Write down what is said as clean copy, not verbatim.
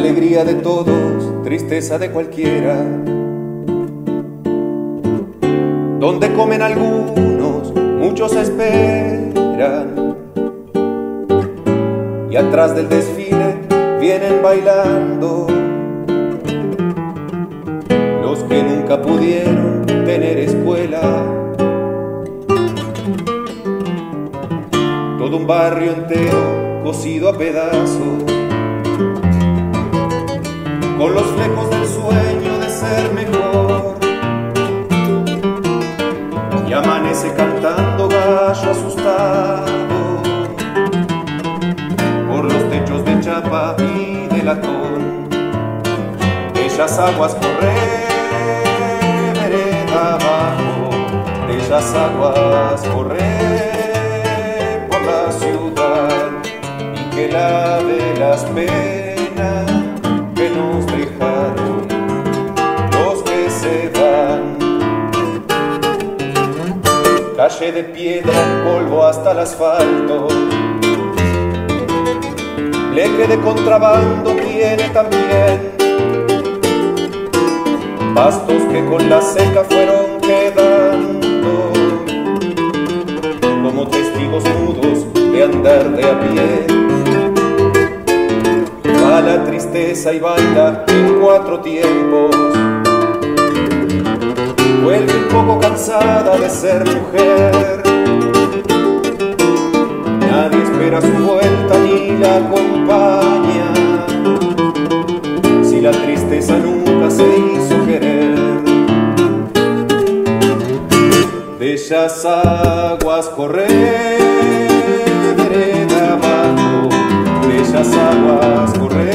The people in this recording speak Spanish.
alegría de todos, tristeza de cualquiera, donde comen algunos, muchos esperan, y atrás del desfile vienen bailando los que nunca pudieron tener escuela. Todo un barrio entero cosido a pedazos, con los flecos del sueño de ser mejor, y amanece cantando gallo asustado por los techos de chapa y de latón. Bellas aguas correr vereda abajo, bellas aguas correr por la ciudad, y que lave las penas que nos dejaron los que se van. Calle de piedra, polvo hasta el asfalto, bleque de contrabando tiene también, pastos que con la seca fueron quedando como testigos mudos de andar de a pie. Va la tristeza y baila en cuatro tiempos, vuelve un poco cansada de ser mujer, nadie espera su vuelta ni la acompaña, si la tristeza nunca se hizo querer. Bellas aguas correr vereda abajo, bellas aguas correr